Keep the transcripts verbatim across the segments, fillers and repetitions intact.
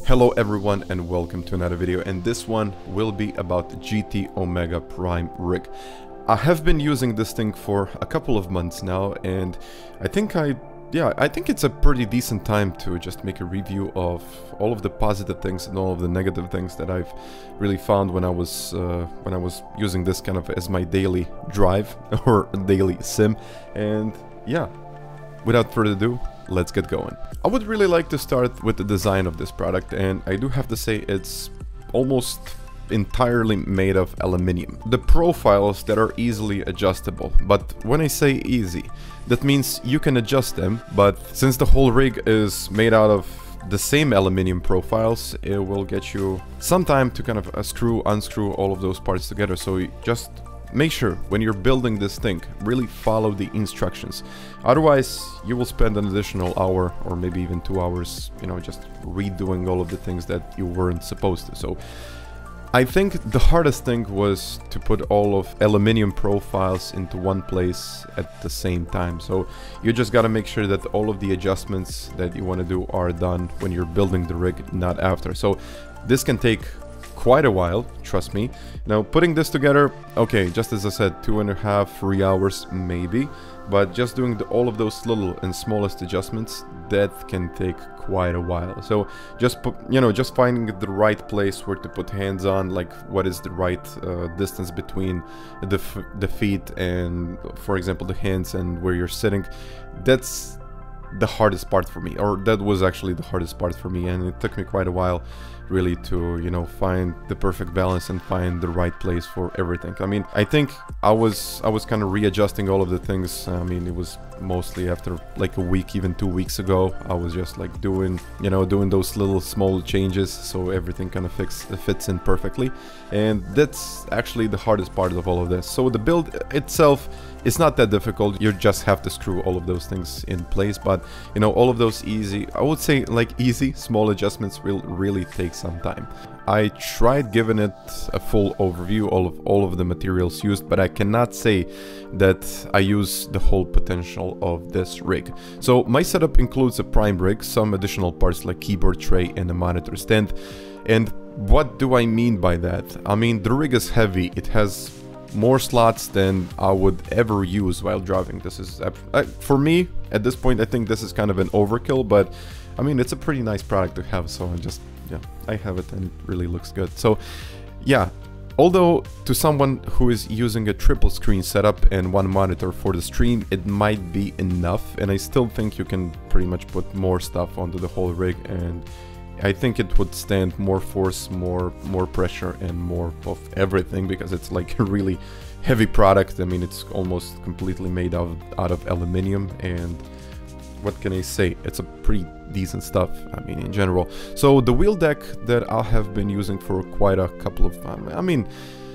Hello everyone and welcome to another video, and this one will be about the G T Omega Prime rig. I have been using this thing for a couple of months now, and I think I yeah I think it's a pretty decent time to just make a review of all of the positive things and all of the negative things that I've really found when I was uh, when I was using this kind of as my daily drive or daily sim. And yeah, without further ado, let's get going. I would really like to start with the design of this product, and I do have to say it's almost entirely made of aluminium. The profiles that are easily adjustable, but when I say easy, that means you can adjust them, but since the whole rig is made out of the same aluminium profiles, it will get you some time to kind of uh, screw, unscrew all of those parts together. So you just make sure when you're building this thing, really follow the instructions. Otherwise, you will spend an additional hour or maybe even two hours, you know, just redoing all of the things that you weren't supposed to. So I think the hardest thing was to put all of aluminium profiles into one place at the same time. So you just gotta make sure that all of the adjustments that you want to do are done when you're building the rig, not after. So this can take quite a while, trust me. Now, putting this together, okay, just as I said, two and a half, three hours maybe, but just doing the, all of those little and smallest adjustments, that can take quite a while. So just put, you know, just finding the right place where to put hands on, like what is the right uh, distance between the, f the feet and, for example, the hands and where you're sitting, that's the hardest part for me, or that was actually the hardest part for me, and it took me quite a while really to, you know, find the perfect balance and find the right place for everything. I mean, I think I was I was kind of readjusting all of the things. I mean, it was mostly after like a week, even two weeks ago, I was just like doing, you know, doing those little small changes so everything kind of fix, fits in perfectly. And that's actually the hardest part of all of this. So the build itself is not that difficult. You just have to screw all of those things in place, but you know, all of those easy, I would say like easy small adjustments will really take some time. I tried giving it a full overview, all of all of the materials used, but I cannot say that I use the whole potential of this rig. So my setup includes a prime rig, some additional parts like keyboard tray and a monitor stand. And what do I mean by that? I mean, the rig is heavy. It has more slots than I would ever use while driving. This is, uh, for me, at this point, I think this is kind of an overkill, but I mean, it's a pretty nice product to have, so I just, yeah, I have it and it really looks good. So, yeah, although to someone who is using a triple screen setup and one monitor for the stream, it might be enough, and I still think you can pretty much put more stuff onto the whole rig, and I think it would stand more force, more more pressure, and more of everything, because it's like a really heavy product. I mean, it's almost completely made out of, out of aluminium, and what can I say? It's a pretty decent stuff, I mean, in general. So the wheel deck that I have been using for quite a couple of, um, I mean,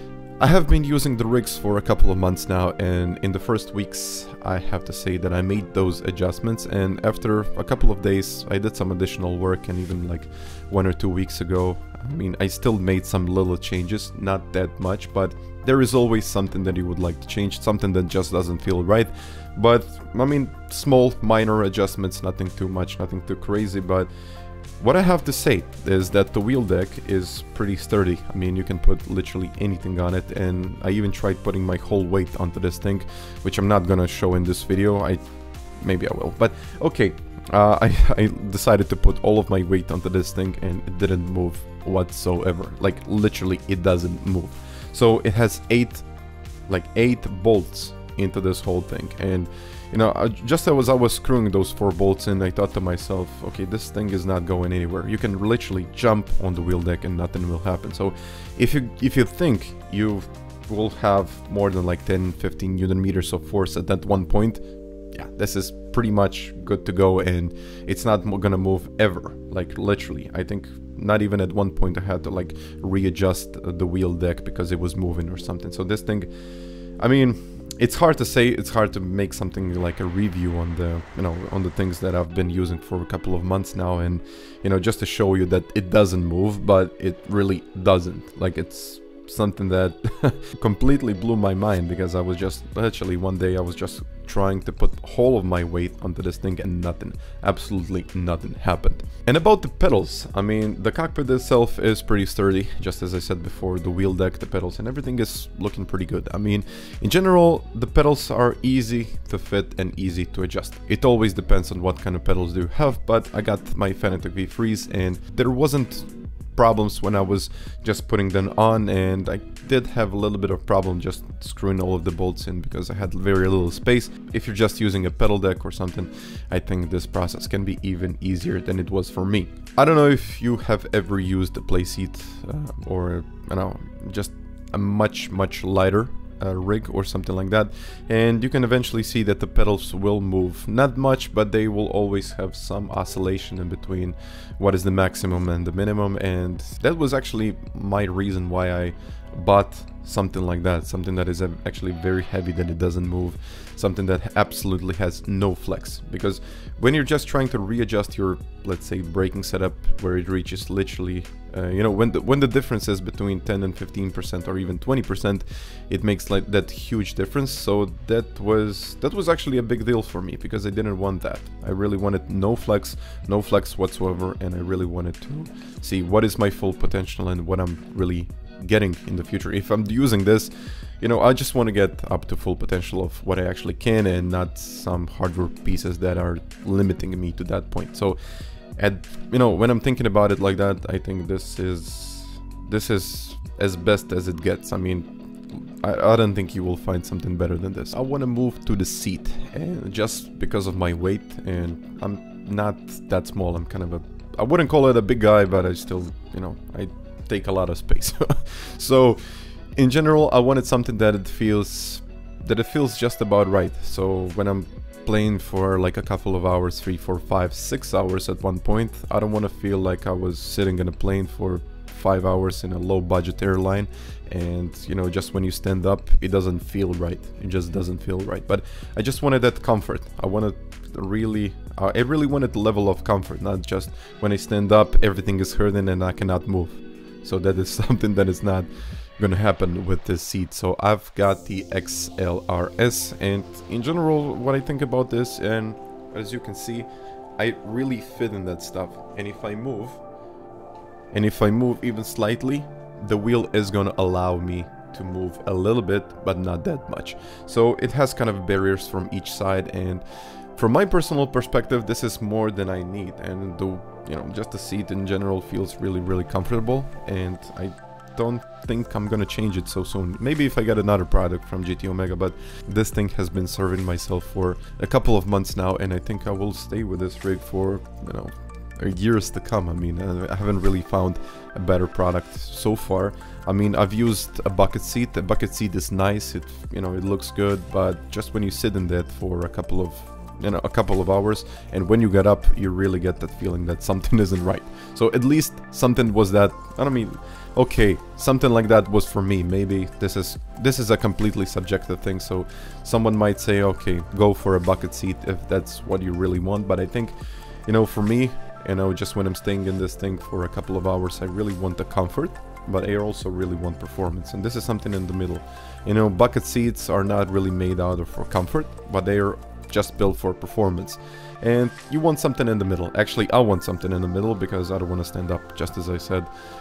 I have been using the rigs for a couple of months now, and in the first weeks I have to say that I made those adjustments, and after a couple of days I did some additional work, and even like one or two weeks ago, I mean, I still made some little changes, not that much, but there is always something that you would like to change, something that just doesn't feel right. But I mean, small minor adjustments, nothing too much, nothing too crazy. But what I have to say is that the wheel deck is pretty sturdy. I mean, you can put literally anything on it, and I even tried putting my whole weight onto this thing, which I'm not gonna show in this video. I maybe I will, but okay. Uh, I, I decided to put all of my weight onto this thing, and it didn't move whatsoever. Like literally, it doesn't move. So it has eight, like eight bolts into this whole thing, and you know, just as I was screwing those four bolts in, I thought to myself, okay, this thing is not going anywhere. You can literally jump on the wheel deck and nothing will happen. So if you if you think you will have more than like ten fifteen newton meters of force at that one point, yeah, this is pretty much good to go, and it's not gonna move ever. Like literally, I think not even at one point I had to like readjust the wheel deck because it was moving or something. So this thing, I mean, it's hard to say, it's hard to make something like a review on the, you know, on the things that I've been using for a couple of months now, and, you know, just to show you that it doesn't move, but it really doesn't. Like, it's something that completely blew my mind, because I was just actually one day I was just trying to put whole of my weight onto this thing and nothing, absolutely nothing happened. And about the pedals, I mean, the cockpit itself is pretty sturdy, just as I said before. The wheel deck, the pedals, and everything is looking pretty good. I mean, in general, the pedals are easy to fit and easy to adjust. It always depends on what kind of pedals do you have, but I got my Fanatec V threes and there wasn't problems when I was just putting them on, and I did have a little bit of problem just screwing all of the bolts in because I had very little space. If you're just using a pedal deck or something, I think this process can be even easier than it was for me. I don't know if you have ever used a playseat uh, or, you know, just a much much lighter Uh, rig or something like that, and you can eventually see that the pedals will move, not much, but they will always have some oscillation in between what is the maximum and the minimum, and that was actually my reason why I bought something like that, something that is actually very heavy, that it doesn't move, something that absolutely has no flex. Because when you're just trying to readjust your, let's say, braking setup, where it reaches literally uh, you know, when the when the difference is between ten and fifteen percent or even twenty percent, it makes like that huge difference. So that was that was actually a big deal for me, because I didn't want that. I really wanted no flex, no flex whatsoever, and I really wanted to see what is my full potential and what I'm really getting in the future. If I'm using this, you know, I just want to get up to full potential of what I actually can, and not some hardware pieces that are limiting me to that point. So, at you know, when I'm thinking about it like that, I think this is this is as best as it gets. I mean, I, I don't think you will find something better than this. I want to move to the seat, and just because of my weight, and I'm not that small. I'm kind of a, I wouldn't call it a big guy, but I still, you know, I take a lot of space. So in general, I wanted something that it feels that it feels just about right. So when I'm playing for like a couple of hours, three, four, five, six hours at one point, I don't want to feel like I was sitting in a plane for five hours in a low budget airline, and you know, just when you stand up, it doesn't feel right. It just doesn't feel right. But I just wanted that comfort. I wanted really uh, I really wanted the level of comfort, not just when I stand up everything is hurting and I cannot move. So that is something that is not gonna happen with this seat. So I've got the X L R S, and in general, what I think about this, and as you can see, I really fit in that stuff. And if I move, and if I move even slightly, the wheel is gonna allow me to move a little bit, but not that much. So it has kind of barriers from each side, and from my personal perspective, this is more than I need. And the, you know, just the seat in general feels really, really comfortable, and I don't think I'm gonna change it so soon. Maybe if I get another product from G T Omega, but this thing has been serving myself for a couple of months now, and I think I will stay with this rig for, you know, years to come. I mean, I haven't really found a better product so far. I mean, I've used a bucket seat. The bucket seat is nice. It, you know, it looks good, but just when you sit in that for a couple of you know a couple of hours, and when you get up, you really get that feeling that something isn't right. So at least something was that, I don't mean, okay, something like that was for me. Maybe this is this is a completely subjective thing, so someone might say, okay, go for a bucket seat if that's what you really want. But I think, you know, for me, you know, just when I'm staying in this thing for a couple of hours, I really want the comfort, but I also really want performance, and this is something in the middle. You know, bucket seats are not really made out of for comfort, but they are just built for performance, and you want something in the middle. Actually, I want something in the middle because I don't want to stand up, just as I said,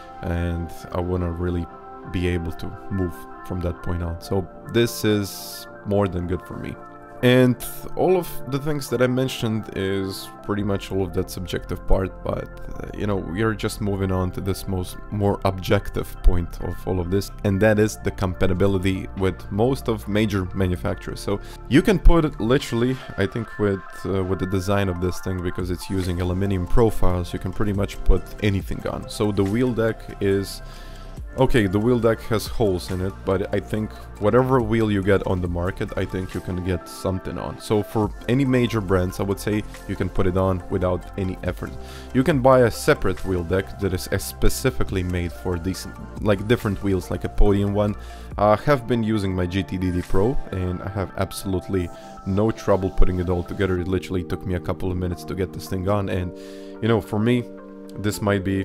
and I want to really be able to move from that point on. So this is more than good for me. And all of the things that I mentioned is pretty much all of that subjective part, but uh, you know, we are just moving on to this most more objective point of all of this, and that is the compatibility with most of major manufacturers. So you can put it literally, I think, with uh, with the design of this thing, because it's using aluminum profiles, you can pretty much put anything on. So the wheel deck is okay, the wheel deck has holes in it, but I think whatever wheel you get on the market, I think you can get something on. So for any major brands, I would say you can put it on without any effort. You can buy a separate wheel deck that is specifically made for these, like different wheels, like a podium one. I have been using my G T D D Pro, and I have absolutely no trouble putting it all together. It literally took me a couple of minutes to get this thing on, and you know, for me, this might be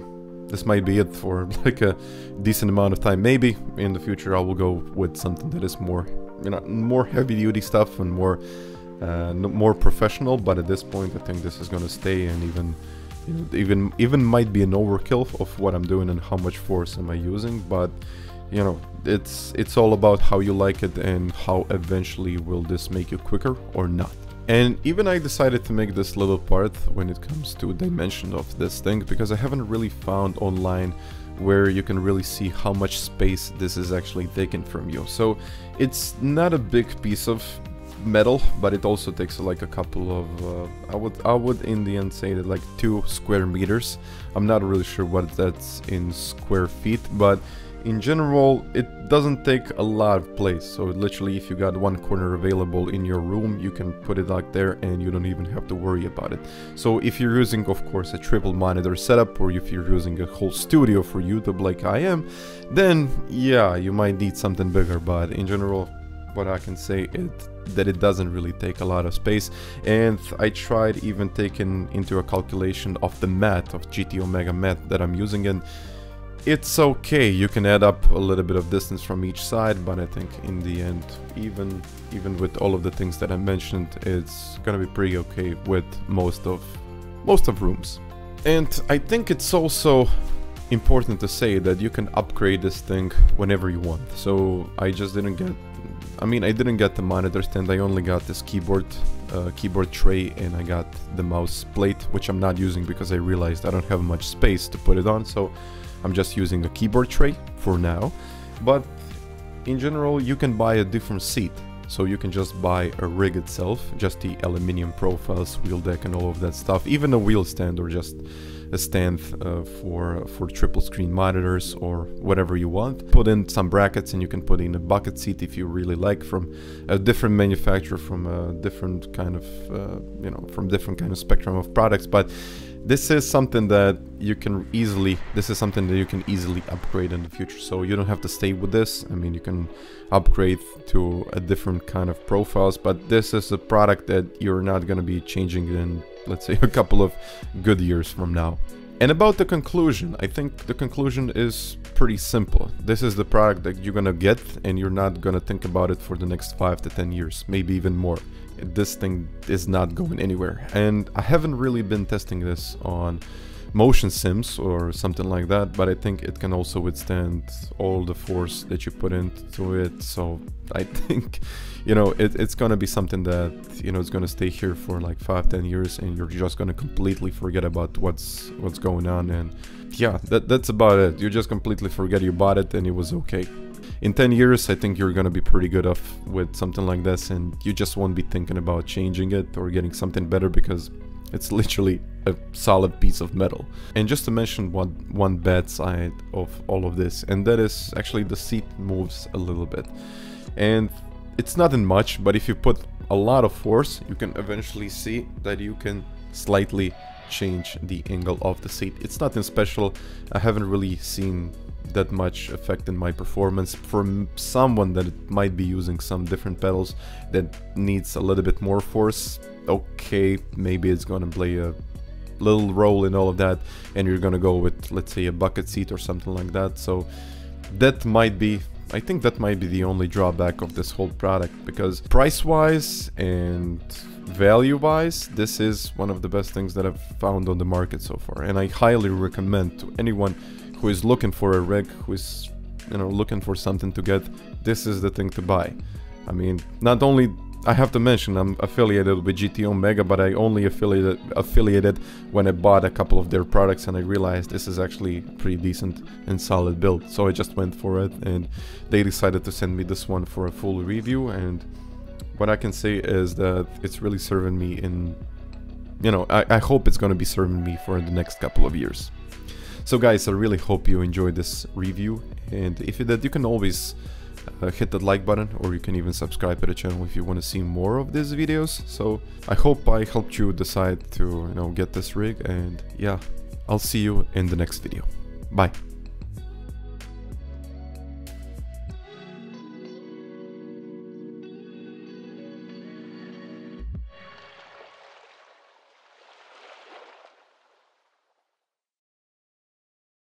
this might be it for like a decent amount of time. Maybe in the future I will go with something that is more, you know, more heavy-duty stuff and more, uh, more professional. But at this point, I think this is gonna stay, and even, you know, even, even might be an overkill of what I'm doing and how much force am I using. But you know, it's it's all about how you like it and how eventually will this make you quicker or not. And even I decided to make this little part when it comes to dimension of this thing, because I haven't really found online where you can really see how much space this is actually taking from you. So it's not a big piece of metal, but it also takes like a couple of uh, I would I would in the end say that like two square meters. I'm not really sure what that's in square feet, but in general, it doesn't take a lot of place. So literally, if you got one corner available in your room, you can put it out there and you don't even have to worry about it. So if you're using, of course, a triple monitor setup, or if you're using a whole studio for YouTube like I am, then yeah, you might need something bigger. But in general, what I can say is that it doesn't really take a lot of space. And I tried even taking into a calculation of the mat, of G T Omega mat that I'm using, and it's okay. You can add up a little bit of distance from each side, but I think in the end, even even with all of the things that I mentioned, it's gonna be pretty okay with most of most of rooms. And I think it's also important to say that you can upgrade this thing whenever you want. So I just didn't get, I mean, I didn't get the monitor stand. I only got this keyboard uh, keyboard tray, and I got the mouse plate, which I'm not using because I realized I don't have much space to put it on. So I'm just using a keyboard tray for now. But in general, you can buy a different seat. So you can just buy a rig itself, just the aluminum profiles, wheel deck and all of that stuff, even a wheel stand, or just a stand uh, for for triple screen monitors or whatever you want. Put in some brackets and you can put in a bucket seat if you really like, from a different manufacturer, from a different kind of, uh, you know, from different kind of spectrum of products. But this is something that you can easily, this is something that you can easily upgrade in the future. So you don't have to stay with this. I mean, you can upgrade to a different kind of profiles, but this is a product that you're not going to be changing in, let's say, a couple of good years from now. And about the conclusion, I think the conclusion is pretty simple. This is the product that you're gonna get, and you're not gonna think about it for the next five to ten years, maybe even more. This thing is not going anywhere. And I haven't really been testing this on motion sims or something like that, but I think it can also withstand all the force that you put into it. So I think, you know, it, it's gonna be something that, you know, it's gonna stay here for like five, ten years, and you're just gonna completely forget about what's what's going on. And yeah, that, that's about it. You just completely forget you bought it and it was okay. In ten years, I think you're gonna be pretty good off with something like this, and you just won't be thinking about changing it or getting something better, because it's literally a solid piece of metal. And just to mention one, one bad side of all of this, and that is actually the seat moves a little bit. And it's nothing much, but if you put a lot of force, you can eventually see that you can slightly change the angle of the seat. It's nothing special. I haven't really seen that much effect in my performance. For someone that might be using some different pedals that needs a little bit more force, okay, maybe it's gonna play a little role in all of that, and you're gonna go with, let's say, a bucket seat or something like that. So that might be, I think that might be the only drawback of this whole product, because price-wise and value-wise, this is one of the best things that I've found on the market so far, and I highly recommend to anyone who is looking for a rig, who is, you know, looking for something to get, this is the thing to buy. I mean, not only, I have to mention I'm affiliated with G T Omega, but I only affiliated affiliated when I bought a couple of their products, and I realized this is actually pretty decent and solid build. So I just went for it, and they decided to send me this one for a full review. And what I can say is that it's really serving me in, you know, I, I hope it's going to be serving me for the next couple of years. So guys, I really hope you enjoyed this review, and if you did, you can always uh, hit that like button, or you can even subscribe to the channel if you want to see more of these videos. So I hope I helped you decide to, you know, get this rig, and yeah, I'll see you in the next video. Bye.